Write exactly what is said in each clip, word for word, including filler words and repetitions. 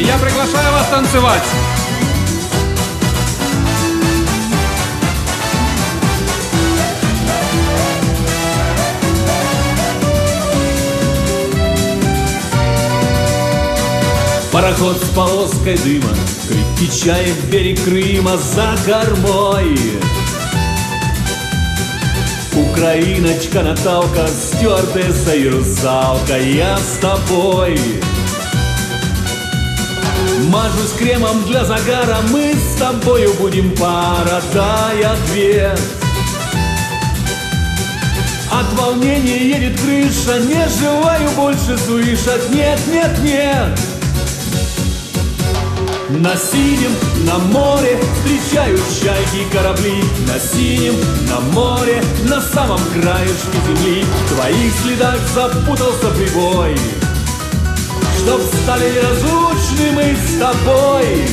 И я приглашаю вас танцевать. Пароход с полоской дыма, крепкий чай в берег Крыма за кормой. Украиночка Наталка, стюардесса и русалка, я с тобой. Мажусь кремом для загара, мы с тобою будем пара, дай ответ. От волнения едет крыша, не желаю больше слышать, нет, нет, нет. На синем, на море встречают чайки корабли. На синем, на море, на самом краешке земли. В твоих следах запутался прибой, чтоб стали неразлучны мы с тобой.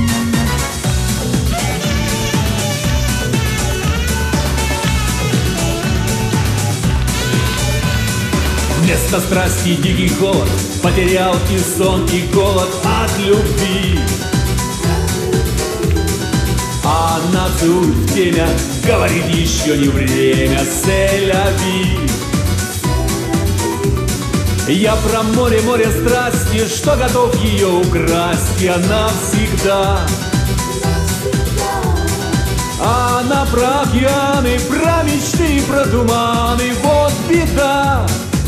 Вместо страсти дикий холод, потерял и сон, и голод от любви. А она целует в темя, говорит, еще не время, селяви. Я про море, море страсти, что готов ее украсть, и она всегда. А она про океаны, про мечты, про туманы, вот беда.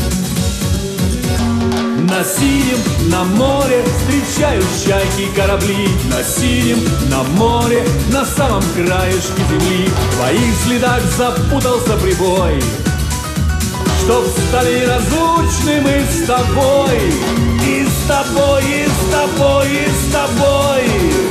На синем, на море встречают чайки корабли. На синем, на море, на самом краешке земли. В твоих следах запутался прибой, чтоб стали неразлучны мы с тобой. И с тобой, и с тобой, и с тобой.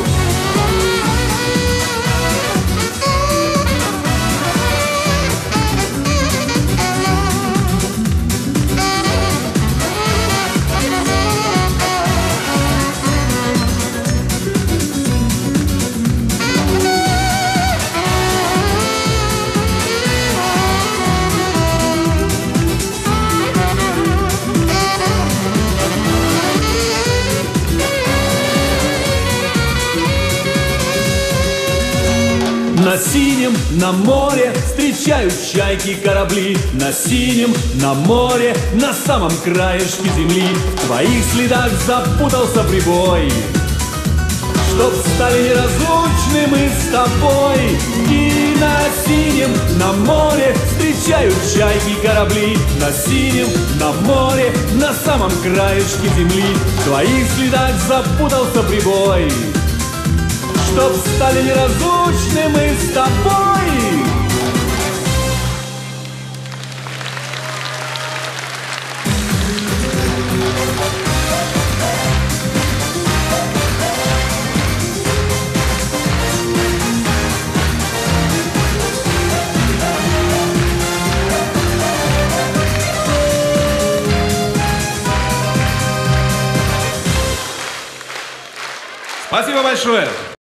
На синем, на море встречают чайки корабли. На синем, на море, на самом краешке земли. В твоих следах запутался прибой, чтоб стали неразлучны мы с тобой. И на синем, на море встречают чайки корабли. На синем, на море, на самом краешке земли. В твоих следах запутался прибой, чтоб стали неразлучны мы с тобой. Спасибо большое.